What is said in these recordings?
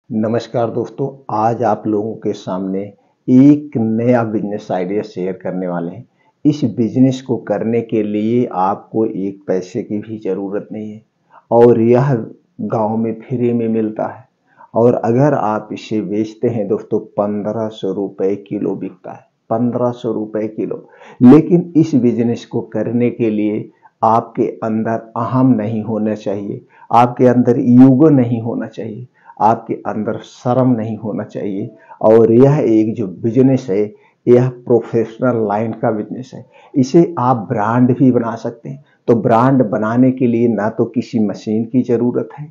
नमस्कार दोस्तों, आज आप लोगों के सामने एक नया बिजनेस आइडिया शेयर करने वाले हैं। इस बिजनेस को करने के लिए आपको एक पैसे की भी ज़रूरत नहीं है और यह गांव में फ्री में मिलता है। और अगर आप इसे बेचते हैं दोस्तों, 1500 रुपये किलो बिकता है। 1500 रुपये किलो। लेकिन इस बिजनेस को करने के लिए आपके अंदर अहम नहीं होना चाहिए, आपके अंदर ईगो नहीं होना चाहिए, आपके अंदर शर्म नहीं होना चाहिए। और यह एक जो बिजनेस है, यह प्रोफेशनल लाइन का बिजनेस है। इसे आप ब्रांड भी बना सकते हैं। तो ब्रांड बनाने के लिए ना तो किसी मशीन की ज़रूरत है,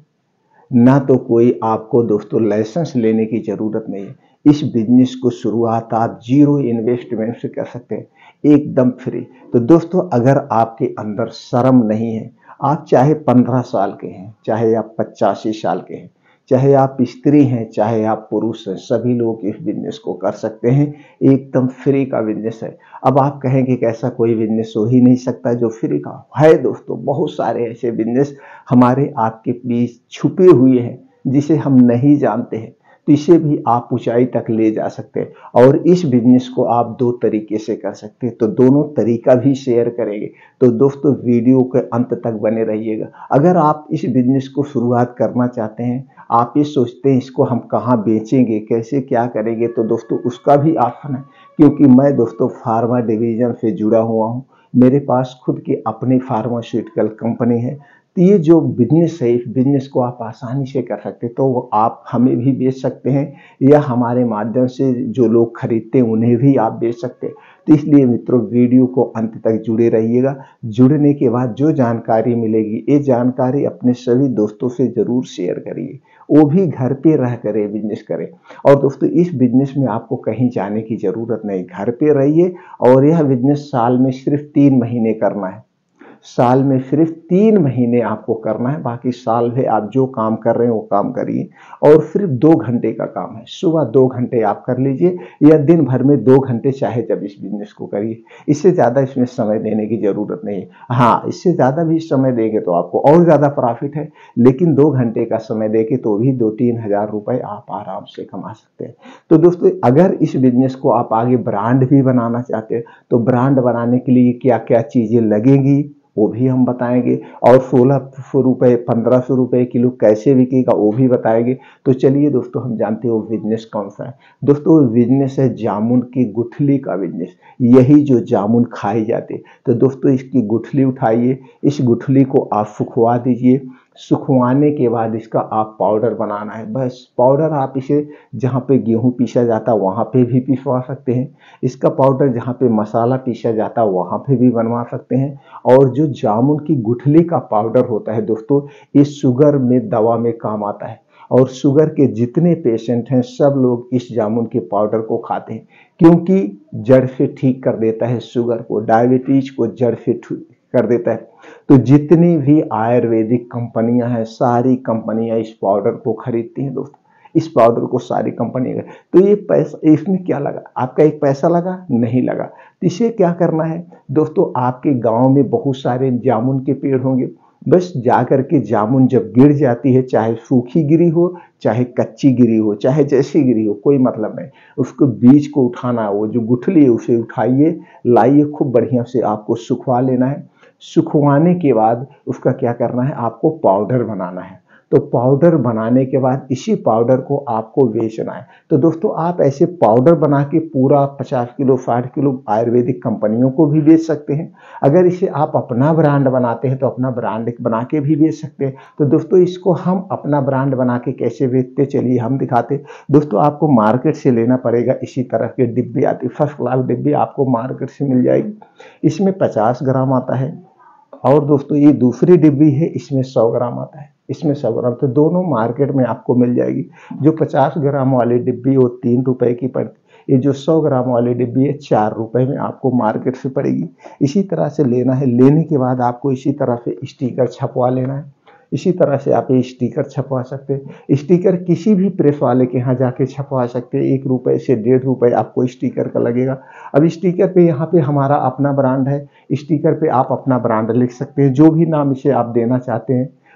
ना तो कोई आपको दोस्तों लाइसेंस लेने की ज़रूरत नहीं है। इस बिजनेस को शुरुआत आप जीरो इन्वेस्टमेंट से कर सकते हैं, एकदम फ्री। तो दोस्तों, अगर आपके अंदर शर्म नहीं है, आप चाहे 15 साल के हैं, चाहे आप 85 साल के हैं, चाहे आप स्त्री हैं, चाहे आप पुरुष हैं, सभी लोग इस बिजनेस को कर सकते हैं। एकदम फ्री का बिजनेस है। अब आप कहेंगे कि ऐसा कोई बिजनेस हो ही नहीं सकता जो फ्री का है। दोस्तों, बहुत सारे ऐसे बिजनेस हमारे आपके बीच छुपे हुए हैं जिसे हम नहीं जानते हैं। तो इसे भी आप ऊंचाई तक ले जा सकते हैं। और इस बिजनेस को आप दो तरीके से कर सकते हैं, तो दोनों तरीका भी शेयर करेंगे। तो दोस्तों, वीडियो के अंत तक बने रहिएगा। अगर आप इस बिजनेस को शुरुआत करना चाहते हैं, आप ये सोचते हैं इसको हम कहाँ बेचेंगे, कैसे क्या करेंगे, तो दोस्तों उसका भी ऑप्शन है। क्योंकि मैं दोस्तों फार्मा डिवीजन से जुड़ा हुआ हूँ। मेरे पास खुद की अपनी फार्मास्यूटिकल कंपनी है। तो ये जो बिजनेस है, इस बिजनेस को आप आसानी से कर सकते हैं। तो वो आप हमें भी बेच सकते हैं या हमारे माध्यम से जो लोग खरीदते हैं उन्हें भी आप बेच सकते हैं। तो इसलिए मित्रों, वीडियो को अंत तक जुड़े रहिएगा। जुड़ने के बाद जो जानकारी मिलेगी, ये जानकारी अपने सभी दोस्तों से जरूर शेयर करिए। वो भी घर पे रह कर बिजनेस करें। और दोस्तों, इस बिजनेस में आपको कहीं जाने की जरूरत नहीं, घर पे रहिए। और यह बिजनेस साल में सिर्फ 3 महीने करना है। साल में सिर्फ 3 महीने आपको करना है। बाकी साल में आप जो काम कर रहे हैं वो काम करिए। और सिर्फ 2 घंटे का काम है। सुबह 2 घंटे आप कर लीजिए या दिन भर में 2 घंटे, चाहे जब इस बिजनेस को करिए। इससे ज़्यादा इसमें समय देने की ज़रूरत नहीं है। हाँ, इससे ज़्यादा भी समय देंगे तो आपको और ज़्यादा प्रॉफिट है। लेकिन 2 घंटे का समय देके तो भी 2-3 हज़ार रुपए आप आराम से कमा सकते हैं। तो दोस्तों, अगर इस बिजनेस को आप आगे ब्रांड भी बनाना चाहते हैं, तो ब्रांड बनाने के लिए क्या क्या चीज़ें लगेंगी वो भी हम बताएंगे। और 1600 रुपये 1500 रुपये किलो कैसे बिकेगा वो भी बताएंगे। तो चलिए दोस्तों, हम जानते हैं वो बिजनेस कौन सा है। दोस्तों, वो बिजनेस है जामुन की गुठली का बिजनेस। यही जो जामुन खाई जाते। तो दोस्तों, इसकी गुठली उठाइए, इस गुठली को आप सुखवा दीजिए। सुखवाने के बाद इसका आप पाउडर बनाना है। बस पाउडर आप इसे जहाँ पे गेहूं पीसा जाता है वहाँ पे भी पिसवा सकते हैं। इसका पाउडर जहाँ पे मसाला पीसा जाता है वहाँ पे भी बनवा सकते हैं। और जो जामुन की गुठली का पाउडर होता है दोस्तों, ये शुगर में दवा में काम आता है। और शुगर के जितने पेशेंट हैं सब लोग इस जामुन के पाउडर को खाते हैं, क्योंकि जड़ से ठीक कर देता है शुगर को, डायबिटीज को जड़ से ठीक कर देता है। तो जितनी भी आयुर्वेदिक कंपनियां हैं, सारी कंपनियां इस पाउडर को खरीदती हैं दोस्तों। इस पाउडर को सारी कंपनियां। तो ये पैसा इसमें क्या लगा, आपका एक पैसा लगा नहीं लगा। तो इसे क्या करना है दोस्तों, आपके गांव में बहुत सारे जामुन के पेड़ होंगे। बस जाकर के जामुन जब गिर जाती है, चाहे सूखी गिरी हो, चाहे कच्ची गिरी हो, चाहे जैसी गिरी हो, कोई मतलब नहीं। उसको बीज को उठाना है, वो जो गुठली है उसे उठाइए, लाइए, खूब बढ़िया से आपको सुखवा लेना है। सुखवाने के बाद उसका क्या करना है, आपको पाउडर बनाना है। तो पाउडर बनाने के बाद इसी पाउडर को आपको बेचना है। तो दोस्तों, आप ऐसे पाउडर बना के पूरा 50 किलो 60 किलो आयुर्वेदिक कंपनियों को भी बेच सकते हैं। अगर इसे आप अपना ब्रांड बनाते हैं तो अपना ब्रांड बना के भी बेच सकते हैं। तो दोस्तों, इसको हम अपना ब्रांड बना के कैसे बेचते, चलिए हम दिखाते। दोस्तों, आपको मार्केट से लेना पड़ेगा। इसी तरह के डिब्बी आती, फर्स्ट क्लास डिब्बी आपको मार्केट से मिल जाएगी। इसमें 50 ग्राम आता है। और दोस्तों, ये दूसरी डिब्बी है, इसमें 100 ग्राम आता है, इसमें 100 ग्राम। तो दोनों मार्केट में आपको मिल जाएगी। जो 50 ग्राम वाली डिब्बी वो 3 रुपए की पड़ती, ये जो 100 ग्राम वाली डिब्बी है 4 रुपए में आपको मार्केट से पड़ेगी। इसी तरह से लेना है। लेने के बाद आपको इसी तरह से स्टिकर छपवा लेना है। इसी तरह से आप ये स्टिकर छपवा सकते हैं। स्टिकर किसी भी प्रेस वाले के यहाँ जाके छपवा सकते हैं। 1 रुपए से 1.5 रुपए आपको स्टिकर का लगेगा। अब स्टिकर पे यहाँ पे हमारा अपना ब्रांड है। स्टिकर पे आप अपना ब्रांड लिख सकते हैं, जो भी नाम इसे आप देना चाहते हैं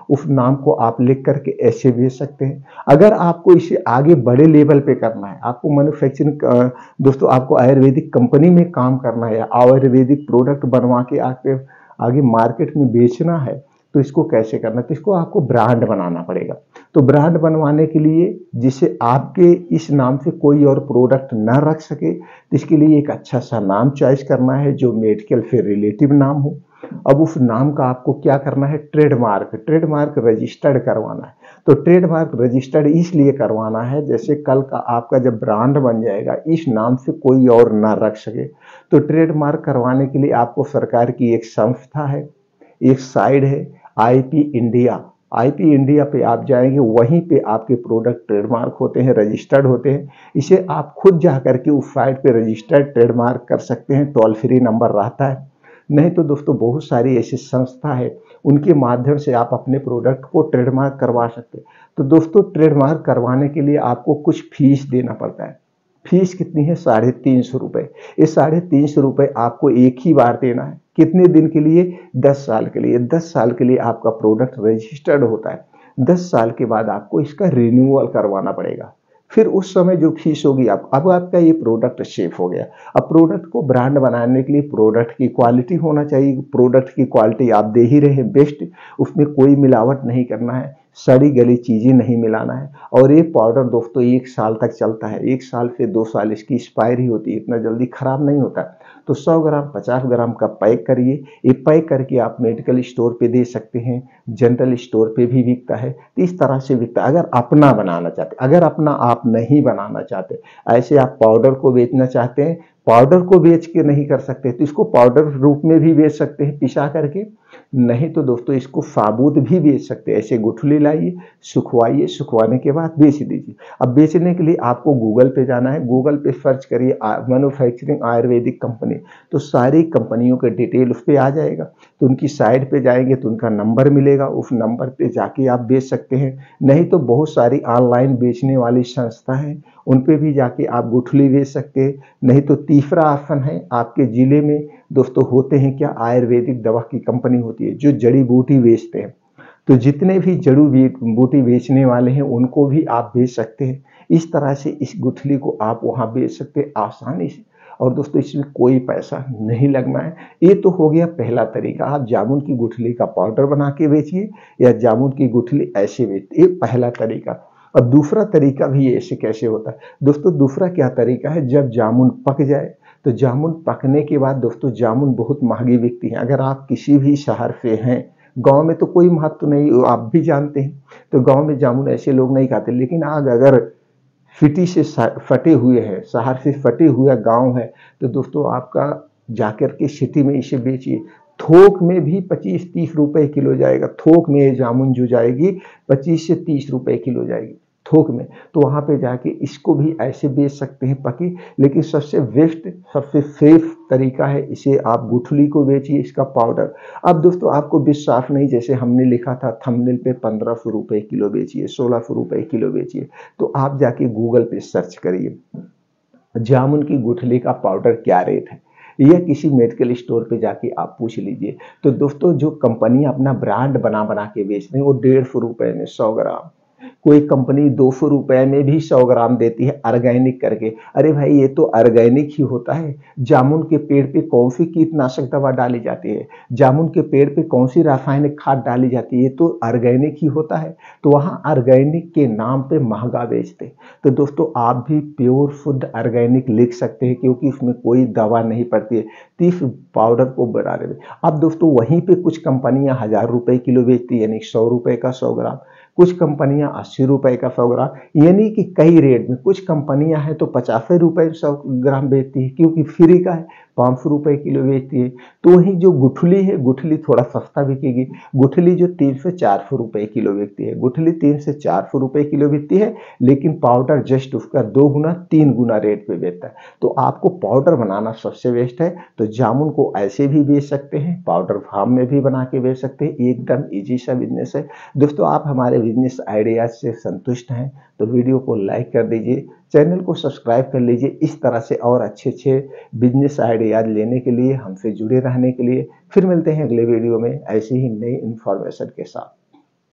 उस नाम को आप लिख करके ऐसे बेच सकते हैं। अगर आपको इसे आगे बड़े लेवल पे करना है, आपको मैन्युफैक्चरिंग दोस्तों आपको आयुर्वेदिक कंपनी में काम करना है या आयुर्वेदिक प्रोडक्ट बनवा के आगे आगे मार्केट में बेचना है, तो इसको कैसे करना है? तो इसको आपको ब्रांड बनाना पड़ेगा। तो ब्रांड बनवाने के लिए जिसे आपके इस नाम से कोई और प्रोडक्ट ना रख सके, तो इसके लिए एक अच्छा सा नाम चॉइस करना है जो मेडिकल से रिलेटिव नाम हो। अब उस नाम का आपको क्या करना है? ट्रेडमार्क रजिस्टर्ड करवाना है। तो ट्रेडमार्क रजिस्टर्ड इसलिए करवाना है जैसे कल का आपका जब ब्रांड बन जाएगा, इस नाम से कोई और ना रख सके। तो ट्रेडमार्क करवाने के लिए आपको सरकार की एक संस्था है, एक साइट है आईपी इंडिया। आईपी इंडिया पे आप जाएंगे, वहीं पे आपके प्रोडक्ट ट्रेडमार्क होते हैं, रजिस्टर्ड होते हैं। इसे आप खुद जा करके उस साइट पे रजिस्टर्ड ट्रेडमार्क कर सकते हैं, टोल फ्री नंबर रहता है। नहीं तो दोस्तों बहुत सारी ऐसी संस्था है, उनके माध्यम से आप अपने प्रोडक्ट को ट्रेडमार्क करवा सकते हैं। तो दोस्तों ट्रेडमार्क करवाने के लिए आपको कुछ फीस देना पड़ता है। फीस कितनी है? 350 रुपए। ये 350 रुपए आपको एक ही बार देना है। कितने दिन के लिए? 10 साल के लिए। 10 साल के लिए आपका प्रोडक्ट रजिस्टर्ड होता है। 10 साल के बाद आपको इसका रिन्यूअल करवाना पड़ेगा। फिर उस समय जो फीस होगी अब आपका ये प्रोडक्ट सेफ हो गया। अब प्रोडक्ट को ब्रांड बनाने के लिए प्रोडक्ट की क्वालिटी होना चाहिए। प्रोडक्ट की क्वालिटी आप दे ही रहे हैं बेस्ट, उसमें कोई मिलावट नहीं करना है, सड़ी गली चीजें नहीं मिलाना है। और ये पाउडर दोस्तों 1 साल तक चलता है, 1 साल से 2 साल इसकी एक्सपायरी होती है, इतना जल्दी खराब नहीं होता। तो 100 ग्राम 50 ग्राम का पैक करिए। ये पैक करके आप मेडिकल स्टोर पे दे सकते हैं, जनरल स्टोर पे भी बिकता है। तो इस तरह से बिकता है। अगर अपना बनाना चाहते, अगर अपना आप नहीं बनाना चाहते, ऐसे आप पाउडर को बेचना चाहते हैं, पाउडर को बेच के नहीं कर सकते, तो इसको पाउडर रूप में भी बेच सकते हैं पिसा करके। नहीं तो दोस्तों इसको साबुत भी बेच सकते हैं। ऐसे गुठली लाइए, सुखवाइए, सुखवाने के बाद बेच दीजिए। अब बेचने के लिए आपको गूगल पे जाना है, गूगल पे सर्च करिए मैन्युफैक्चरिंग आयुर्वेदिक कंपनी, तो सारी कंपनियों के डिटेल उस पर आ जाएगा। तो उनकी साइट पे जाएंगे तो उनका नंबर मिलेगा, उस नंबर पे जाके आप बेच सकते हैं। नहीं तो बहुत सारी ऑनलाइन बेचने वाली संस्था हैं, उन पे भी जाके आप गुठली बेच सकते हैं। नहीं तो तीसरा ऑप्शन है, आपके जिले में दोस्तों होते हैं क्या, आयुर्वेदिक दवा की कंपनी होती है जो जड़ी बूटी बेचते हैं। तो जितने भी जड़ी बूटी बेचने वाले हैं उनको भी आप बेच सकते हैं। इस तरह से इस गुठली को आप वहां बेच सकते हैं आसानी से। और दोस्तों इसमें कोई पैसा नहीं लगना है। ये तो हो गया पहला तरीका, आप जामुन की गुठली का पाउडर बना के बेचिए या जामुन की गुठली ऐसे बेचिए, ये पहला तरीका। अब दूसरा तरीका भी ऐसे कैसे होता है दोस्तों? दूसरा क्या तरीका है, जब जामुन पक जाए, तो जामुन पकने के बाद दोस्तों जामुन बहुत महंगी बिकती है। अगर आप किसी भी शहर से हैं, गांव में तो कोई महत्व नहीं, आप भी जानते हैं, तो गांव में जामुन ऐसे लोग नहीं खाते। लेकिन आग अगर सिटी से फटे हुए हैं, शहर से फटे हुआ गांव है, तो दोस्तों आपका जाकर के सिटी में इसे बेचिए। थोक में भी 25-30 रुपए किलो जाएगा। थोक में ये जामुन जो जाएगी 25 से 30 रुपए किलो जाएगी थोक में। तो वहां पे जाके इसको भी ऐसे बेच सकते हैं पकी। लेकिन सबसे बेस्ट, सबसे सेफ तरीका है, इसे आप गुठली को बेचिए, इसका पाउडर। अब दोस्तों आपको विश्वास नहीं, जैसे हमने लिखा था थंबनेल पे 1500 रुपए किलो बेचिए, 1600 रुपए किलो बेचिए, तो आप जाके गूगल पे सर्च करिए जामुन की गुठली का पाउडर क्या रेट है, या किसी मेडिकल स्टोर पे जाके आप पूछ लीजिए। तो दोस्तों जो कंपनी अपना ब्रांड बना बना के बेच रही है वो 150 रुपए में 100 ग्राम, कोई कंपनी 200 रुपए में भी 100 ग्राम देती है ऑर्गेनिक करके। अरे भाई ये तो ऑर्गेनिक ही होता है। जामुन के पेड़ पे कौन सी कीटनाशक दवा डाली जाती है, जामुन के पेड़ पे कौन सी रासायनिक खाद डाली जाती है, ये तो ऑर्गेनिक ही होता है। तो वहां ऑर्गेनिक के नाम पे महंगा बेचते। तो दोस्तों आप भी प्योर शुद्ध ऑर्गेनिक लिख सकते हैं, क्योंकि उसमें कोई दवा नहीं पड़ती है। तो इस पाउडर को बनाने में अब दोस्तों वहीं पे कुछ कंपनियां 1000 रुपए किलो बेचती है, यानी 100 रुपए का 100 ग्राम। कुछ कंपनियां 80 रुपए का 100 ग्राम, यानी कि कई रेट में। कुछ कंपनियां हैं तो 50 रुपए 100 ग्राम बेचती है, क्योंकि फ्री का है, 500 रुपए किलो बेचती है। तो वही जो गुठली है, गुठली थोड़ा सस्ता बिकेगी। गुठली जो 300 से 400 रुपए किलो बिकती है, गुठली 300 से 400 रुपए किलो बिकती है, लेकिन पाउडर जस्ट उसका 2 गुना 3 गुना रेट पे बेचता है। तो आपको पाउडर बनाना सबसे बेस्ट है। तो जामुन को ऐसे भी बेच सकते हैं, पाउडर फार्म में भी बना के बेच सकते हैं, एकदम ईजी सा बिजनेस है। दोस्तों आप हमारे बिजनेस आइडियाज से संतुष्ट हैं तो वीडियो को लाइक कर दीजिए, चैनल को सब्सक्राइब कर लीजिए। इस तरह से और अच्छे अच्छे बिजनेस आइडियाज लेने के लिए, हमसे जुड़े रहने के लिए। फिर मिलते हैं अगले वीडियो में ऐसी ही नई इंफॉर्मेशन के साथ।